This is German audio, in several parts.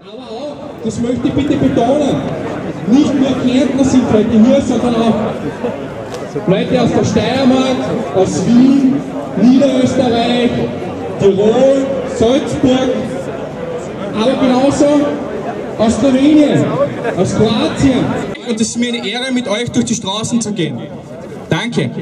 Aber auch, das möchte ich bitte betonen, nicht nur Kärntner sind heute hier, sondern auch Leute aus der Steiermark, aus Wien, Niederösterreich, Tirol, Salzburg, aber genauso aus Slowenien, aus Kroatien. Und es ist mir eine Ehre, mit euch durch die Straßen zu gehen. Danke.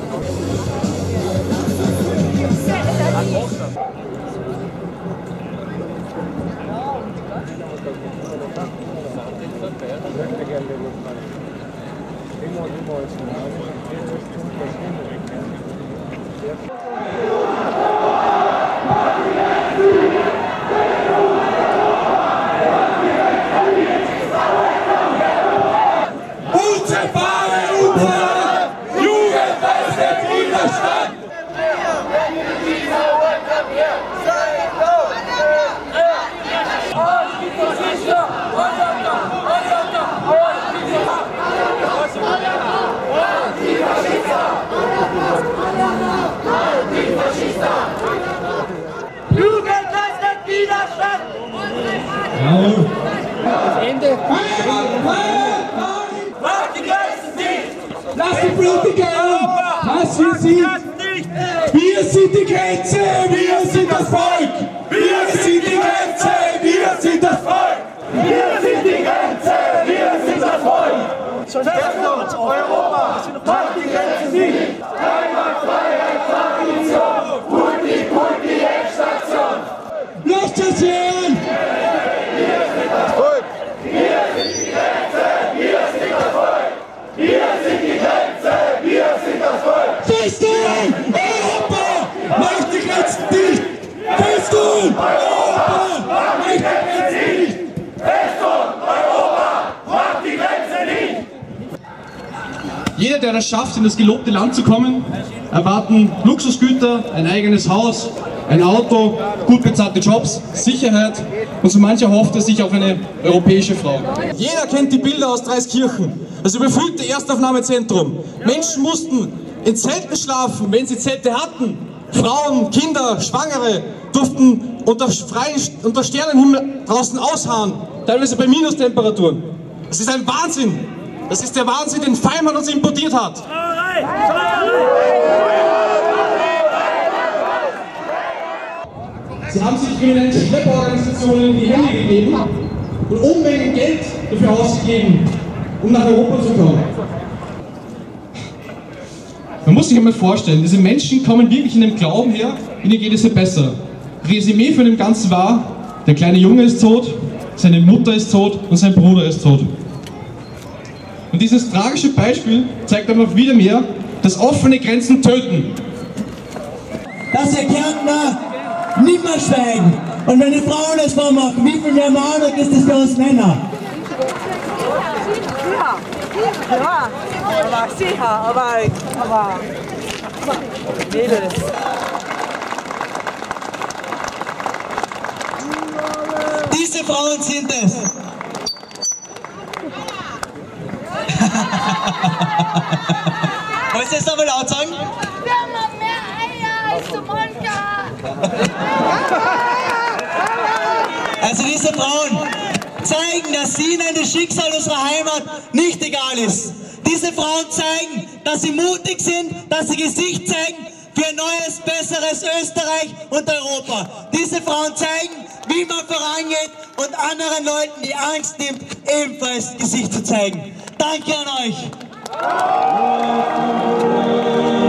Ende. Lass die Politiker an, was wir sind. Wir sind die Grenze, wir sind das Volk. Wir sind die Grenze, wir sind das Volk. Wir sind die Grenze, wir sind das Volk. Europa, macht die Grenze nicht. Heimat, Freiheit, Tradition. Pulti, Endstation. Lasst es hören. Wir sind das Volk. Wir sind die Grenze, wir sind das Volk. Wir sind die Grenze, wir sind das Volk. Festung! Europa! Macht die Grenzen dicht! Festung! Europa! Macht die Grenzen dicht! Festung! Europa! Macht die Grenze dicht! Jeder, der das schafft, in das gelobte Land zu kommen, erwarten Luxusgüter, ein eigenes Haus, ein Auto, gut bezahlte Jobs, Sicherheit und so mancher hofft er sich auf eine europäische Frau. Jeder kennt die Bilder aus Dreiskirchen, das überfüllte Erstaufnahmezentrum. Menschen mussten in Zelten schlafen, wenn sie Zelte hatten. Frauen, Kinder, Schwangere durften unter Sternenhimmel draußen ausharren, teilweise bei Minustemperaturen. Das ist ein Wahnsinn. Das ist der Wahnsinn, den Feimann uns importiert hat. Sie haben sich kriminellen Schlepperorganisationen in die Hände gegeben und Unmengen Geld dafür ausgegeben, um nach Europa zu kommen. Man muss sich einmal vorstellen, diese Menschen kommen wirklich in dem Glauben her, ihnen geht es ja besser. Resümee von dem Ganzen war, der kleine Junge ist tot, seine Mutter ist tot und sein Bruder ist tot. Und dieses tragische Beispiel zeigt einfach wieder mehr, dass offene Grenzen töten. Dass der Kärntner niemals schweigen. Und wenn die Frauen es vormachen, wie viel mehr Mauern ist es für uns Männer? Ja, aber sicher, aber Mädels. Diese Frauen sind es. Wolltest du jetzt nochmal laut sagen? Wir haben mehr Eier als zum Monika. Also diese Frauen zeigen, dass ihnen das Schicksal unserer Heimat nicht egal ist. Diese Frauen zeigen, dass sie mutig sind, dass sie Gesicht zeigen für ein neues, besseres Österreich und Europa. Diese Frauen zeigen, wie man vorangeht und anderen Leuten die Angst nimmt, ebenfalls Gesicht zu zeigen. Danke an euch!